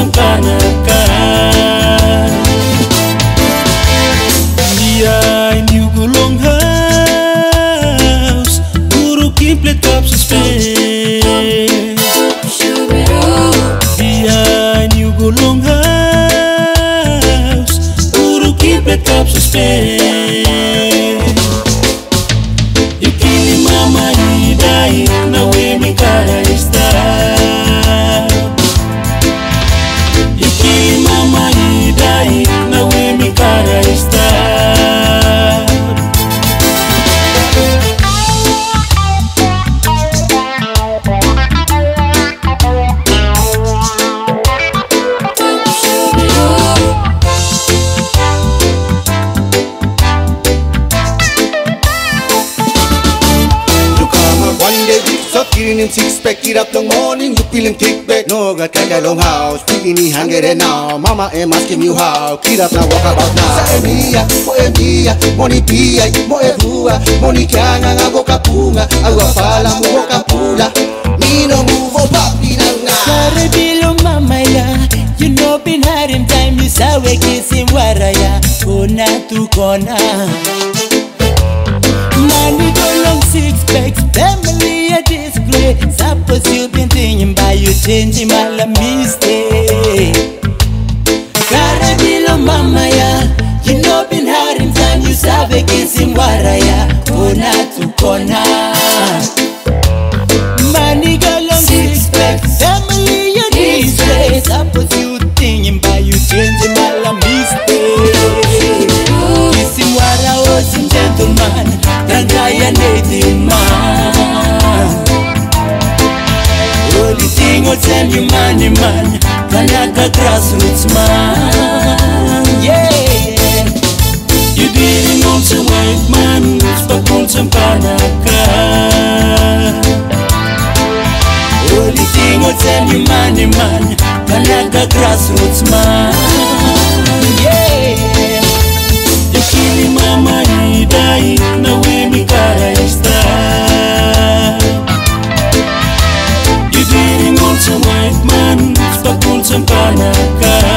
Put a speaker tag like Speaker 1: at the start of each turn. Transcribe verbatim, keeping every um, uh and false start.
Speaker 1: kanaka behind you go long house guru kimple top suspense behind you go long house guru kimple top suspense you kill mama you die na we me cara está you kill mama you die na we me cara está
Speaker 2: Killing him six pack, get up in the morning, you feel him kick back. No, got kinda long house, speaking he hang it now. Mama am asking you how, get up now, walk about now. Sa emia, mo emia, money pia, mo evua, money kanga nga boca punga, agua fala mo boca pula. Me no move up, papi na na.
Speaker 3: Sorry bilo mama ya, you know been had him time, you saw we kissing waraya, kona to kona. Money go long six packs, family a display. Suppose you been thinking about you changing my la mistake. Carabilo mama ya, you know been hiding time. You sabe kissing waraya, kona to kona. Money go long six packs, family a display. Suppose you thinking about you changing my la mistake. Kissing wara was in gentleman. And I am native man. Only thing will tell you money man, Kanaka grassroots man. Yeah, you didn't want to white man, but want some Kanaka. Only thing will tell you money man, Kanaka grassroots man. Yeah, you kill mama, you die. Na we mi cara está. You didn't want some white man, but want some Kanaka.